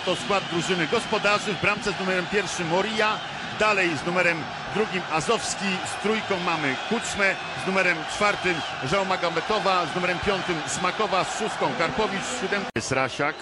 oto skład drużyny gospodarzy. W bramce z numerem 1 Moria, dalej z numerem 2 Azowski, z trójką mamy Kuczmę, z numerem 4 Żałmagometowa, z numerem 5 Smakowa, z 6 Karpowicz, z 7 jest Rasiak.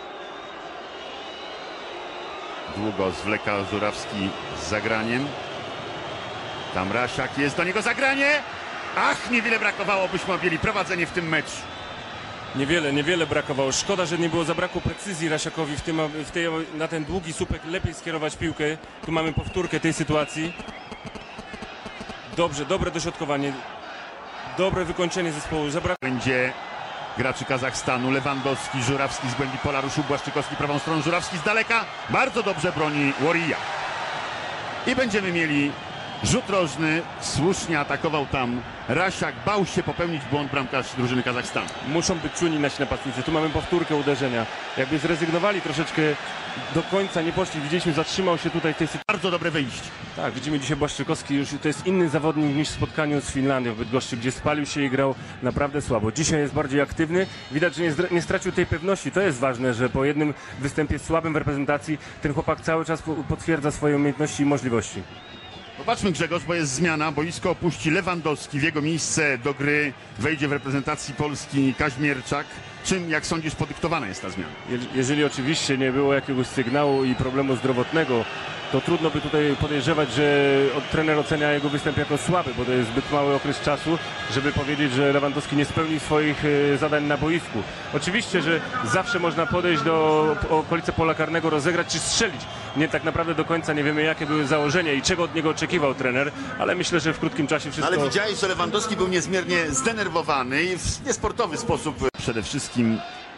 Długo zwleka Żurawski z zagraniem. Tam Rasiak, jest do niego zagranie. Ach, niewiele brakowało, byśmy objęli prowadzenie w tym meczu. Niewiele brakowało. Szkoda, że nie było zabrakło precyzji Rasiakowi na ten długi słupek lepiej skierować piłkę. Tu mamy powtórkę tej sytuacji. Dobrze, dobre dośrodkowanie. Dobre wykończenie zespołu. Będzie graczy Kazachstanu. Lewandowski, Żurawski z głębi pola, ruszył Błaszczykowski prawą stroną, Żurawski z daleka. Bardzo dobrze broni Warija. I będziemy mieli rzut rożny. Słusznie atakował tam Rasiak. Bał się popełnić błąd bramkarz drużyny Kazachstanu. Muszą być czujni nasi napastnicy. Tu mamy powtórkę uderzenia. Jakby zrezygnowali troszeczkę, do końca nie poszli. Widzieliśmy, zatrzymał się tutaj w tej sytuacji. Bardzo dobre wyjście. Tak, widzimy dzisiaj Błaszczykowski już to jest inny zawodnik niż w spotkaniu z Finlandią w Bydgoszczy, gdzie spalił się i grał naprawdę słabo. Dzisiaj jest bardziej aktywny. Widać, że nie stracił tej pewności. To jest ważne, że po jednym występie słabym w reprezentacji ten chłopak cały czas potwierdza swoje umiejętności i możliwości. Popatrzmy, Grzegorz, bo jest zmiana. Boisko opuści Lewandowski. W jego miejsce do gry wejdzie w reprezentacji Polski Kaźmierczak. Czym, jak sądzisz, podyktowana jest ta zmiana? Jeżeli oczywiście nie było jakiegoś sygnału i problemu zdrowotnego, to trudno by tutaj podejrzewać, że trener ocenia jego występ jako słaby, bo to jest zbyt mały okres czasu, żeby powiedzieć, że Lewandowski nie spełni swoich zadań na boisku. Oczywiście, że zawsze można podejść do okolicy pola karnego, rozegrać czy strzelić. Nie, tak naprawdę do końca nie wiemy, jakie były założenia i czego od niego oczekiwał trener, ale myślę, że w krótkim czasie wszystko... Ale widziałeś, że Lewandowski był niezmiernie zdenerwowany i w niesportowy sposób. Przede wszystkim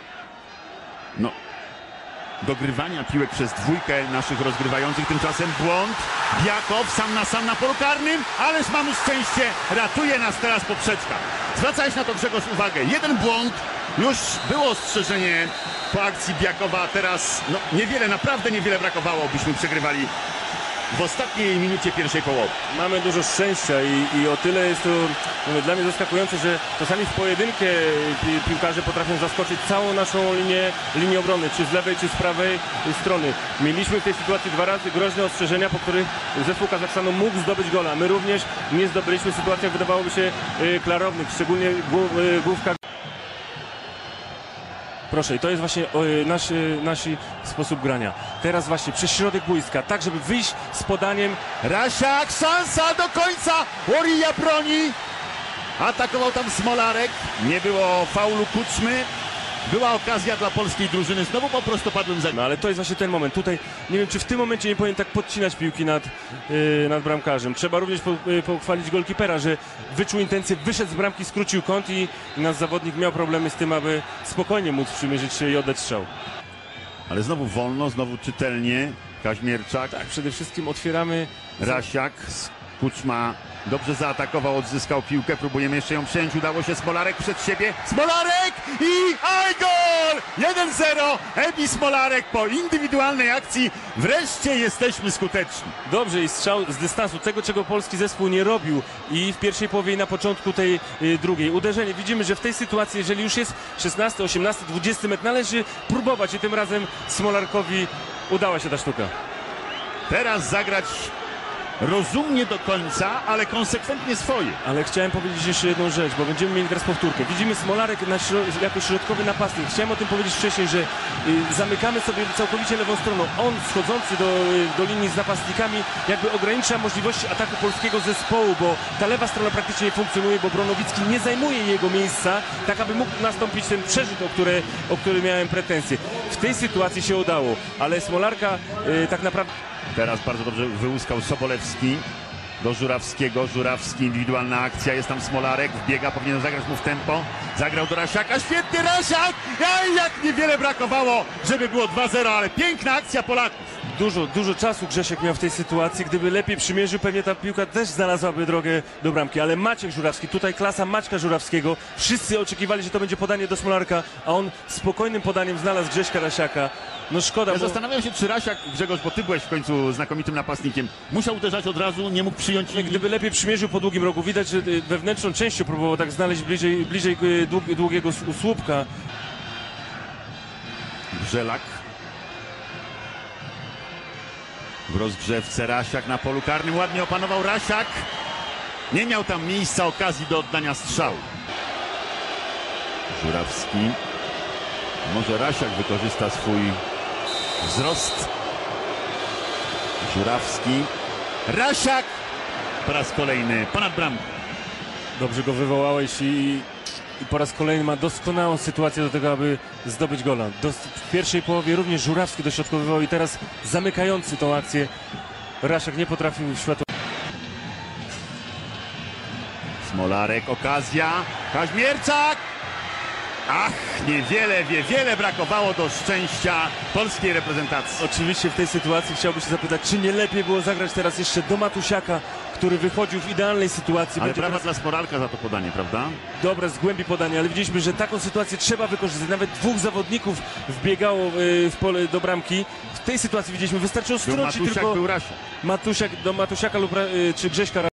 dogrywania piłek przez dwójkę naszych rozgrywających. Tymczasem błąd. Biakow sam na polu karnym, ależ mamy szczęście. Ratuje nas teraz poprzeczka. Zwracałeś na to, Grzegorz, uwagę. Jeden błąd. Już było ostrzeżenie po akcji Biakowa, a teraz niewiele, naprawdę niewiele brakowało, byśmy przegrywali w ostatniej minucie pierwszej połowy. Mamy dużo szczęścia i o tyle jest to dla mnie zaskakujące, że czasami w pojedynkę piłkarze potrafią zaskoczyć całą naszą linię obrony, czy z lewej, czy z prawej strony. Mieliśmy w tej sytuacji 2 razy groźne ostrzeżenia, po których zespół Kazachstanu mógł zdobyć gola. My również nie zdobyliśmy w sytuacjach, wydawałoby się, klarownych, szczególnie główka. Proszę, i to jest właśnie nasz sposób grania. Teraz właśnie przez środek boiska, tak żeby wyjść z podaniem. Rasiak, szansa do końca! Warija broni. Atakował tam Smolarek. Nie było faulu Kuczmy. Była okazja dla polskiej drużyny. Znowu po prostu padłem za... No ale to jest właśnie ten moment. Tutaj nie wiem, czy w tym momencie nie powinien tak podcinać piłki nad bramkarzem. Trzeba również pochwalić golkipera, że wyczuł intencję, wyszedł z bramki, skrócił kąt i nasz zawodnik miał problemy z tym, aby spokojnie móc przymierzyć się i oddać strzał. Ale znowu wolno, znowu czytelnie. Kaźmierczak. Tak, przede wszystkim otwieramy... Rasiak, Kuczma dobrze zaatakował, odzyskał piłkę. Próbujemy jeszcze ją przejąć. Udało się. Smolarek przed siebie. Smolarek i gol! 1-0. Ebi Smolarek po indywidualnej akcji. Wreszcie jesteśmy skuteczni. Dobrze i strzał z dystansu. Tego, czego polski zespół nie robił i w pierwszej połowie i na początku tej drugiej. Uderzenie. Widzimy, że w tej sytuacji, jeżeli już jest 16, 18, 20 metr, należy próbować i tym razem Smolarkowi udała się ta sztuka. Teraz zagrać rozumnie do końca, ale konsekwentnie swoje. Ale chciałem powiedzieć jeszcze jedną rzecz, bo będziemy mieli teraz powtórkę. Widzimy Smolarek jako środkowy napastnik. Chciałem o tym powiedzieć wcześniej, że zamykamy sobie całkowicie lewą stroną. On schodzący do linii z napastnikami jakby ogranicza możliwości ataku polskiego zespołu, bo ta lewa strona praktycznie nie funkcjonuje, bo Bronowicki nie zajmuje jego miejsca, tak aby mógł nastąpić ten przerzut, o który miałem pretensje. W tej sytuacji się udało, ale Smolarka tak naprawdę... Teraz bardzo dobrze wyłuskał Sobolewski do Żurawskiego. Żurawski, indywidualna akcja, jest tam Smolarek, wbiega, powinien zagrać mu w tempo. Zagrał do Rasiaka, świetnie Rasiak! Jak niewiele brakowało, żeby było 2-0, ale piękna akcja Polaków. Dużo czasu Grzesiek miał w tej sytuacji. Gdyby lepiej przymierzył, pewnie ta piłka też znalazłaby drogę do bramki. Ale Maciek Żurawski, tutaj klasa Maćka Żurawskiego. Wszyscy oczekiwali, że to będzie podanie do Smolarka, a on spokojnym podaniem znalazł Grześka Rasiaka. No szkoda, ja zastanawiam się, czy Rasiak, Grzegorz, bo ty byłeś w końcu znakomitym napastnikiem, musiał uderzać od razu, nie mógł przyjąć... Gdyby lepiej przymierzył po długim rogu, widać, że wewnętrzną częścią próbował tak znaleźć bliżej długiego słupka. Grzelak. W rozgrzewce Rasiak na polu karnym. Ładnie opanował Rasiak. Nie miał tam miejsca, okazji do oddania strzału. Żurawski. Może Rasiak wykorzysta swój wzrost. Żurawski. Rasiak. Po raz kolejny ponad bramkę. Dobrze go wywołałeś i po raz kolejny ma doskonałą sytuację do tego, aby zdobyć gola. W pierwszej połowie również Żurawski dośrodkowywał i teraz zamykający tą akcję Rasiak nie potrafił światło. Smolarek, okazja. Kaźmierczak. Ach, niewiele brakowało do szczęścia polskiej reprezentacji. Oczywiście w tej sytuacji chciałbym się zapytać, czy nie lepiej było zagrać teraz jeszcze do Matusiaka, który wychodził w idealnej sytuacji. Ale Będzie brawa teraz dla Smoralka za to podanie, prawda? dobre z głębi podania, ale widzieliśmy, że taką sytuację trzeba wykorzystać. Nawet dwóch zawodników wbiegało w pole do bramki. W tej sytuacji widzieliśmy, wystarczyło Był strącić Matusiak, tylko był Rasiak. do Matusiaka lub czy Grześka.